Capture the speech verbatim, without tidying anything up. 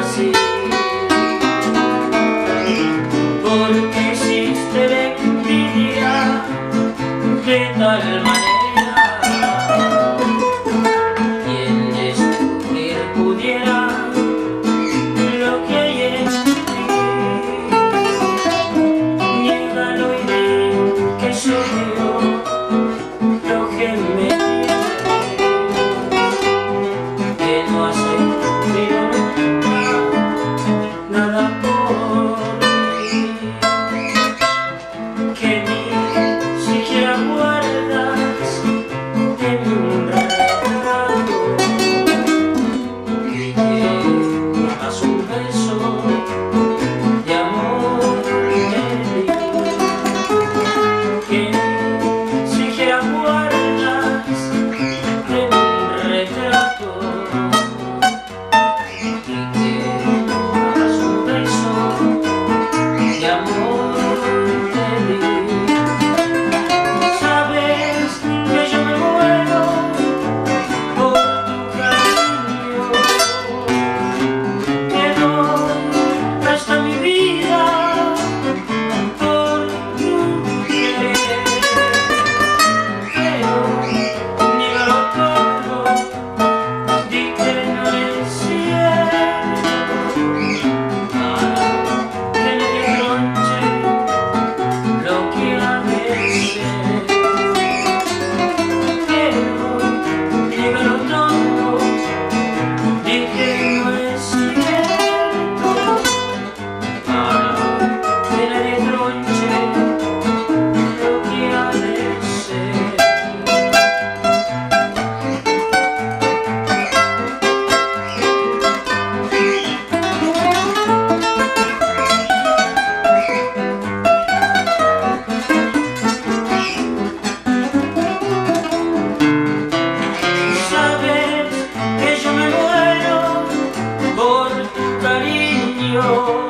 así, porque existe la envidia de tal manera, quien descubrir pudiera lo que hay en ti. Niégalo y di que soy yo lo que me tiene, que no has sentido nunca nada por mí, que ni siquiera guardas en un retrato, y que hagas un beso de amor de mí, que ni siquiera guardas en un retrato, y que hagas un beso de amor de mí. Sabes que yo me muero por tu cariño, que doy hasta mi vida por tu querer, pero niégalo todo, di que no es cierto, para que nadie tronche lo que ha de ser. Pero niégalo todo, di que no es cierto, para que nadie tronche lo que ha de ser. Sabes que yo me muero por tu cariño,